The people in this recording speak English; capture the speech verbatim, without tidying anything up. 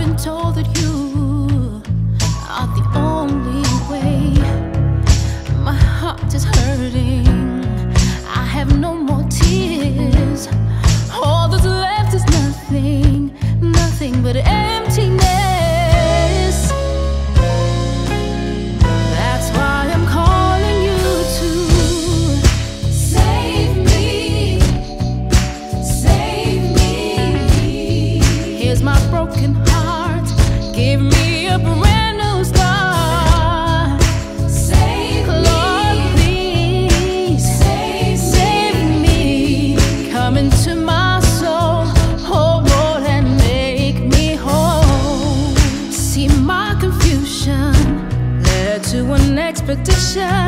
been told that you are the only way. My heart is hurting, I have no more tears. All that's left is nothing, nothing but emptiness. That's why I'm calling you to save me, save me. Here's my broken heart, give me a brand new start. Save Lord, me, please save, save me. Come into my soul, oh Lord, and make me whole. See, my confusion led to an expedition.